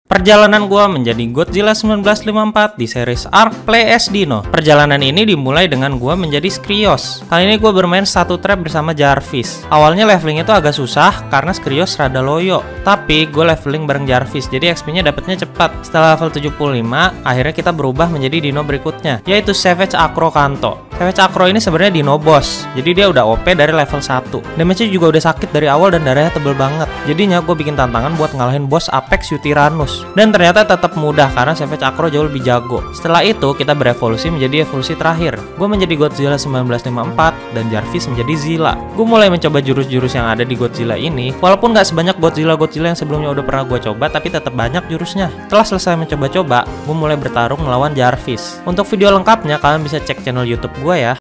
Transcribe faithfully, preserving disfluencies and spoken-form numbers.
Perjalanan gua menjadi Godzilla seribu sembilan ratus lima puluh empat di series Arc Play as Dino. Perjalanan ini dimulai dengan gua menjadi Skrios. Kali ini gua bermain satu trap bersama Jarvis. Awalnya leveling itu agak susah karena Skrios rada loyo, tapi gue leveling bareng Jarvis, jadi X P-nya dapetnya cepat. Setelah level tujuh puluh lima, akhirnya kita berubah menjadi dino berikutnya, yaitu Savage Acro Kanto. Savage Acro ini sebenarnya dino boss, jadi dia udah O P dari level satu. Damage-nya juga udah sakit dari awal dan darahnya tebel banget. Jadinya gue bikin tantangan buat ngalahin boss Apex Yutyrannus. Dan ternyata tetap mudah karena Savage Acro jauh lebih jago. Setelah itu kita berevolusi menjadi evolusi terakhir. Gue menjadi Godzilla seribu sembilan ratus lima puluh empat dan Jarvis menjadi Zilla. Gue mulai mencoba jurus-jurus yang ada di Godzilla ini. Walaupun gak sebanyak Godzilla-Godzilla yang sebelumnya udah pernah gue coba, tapi tetap banyak jurusnya. Setelah selesai mencoba-coba, gue mulai bertarung melawan Jarvis. Untuk video lengkapnya kalian bisa cek channel YouTube gue ya.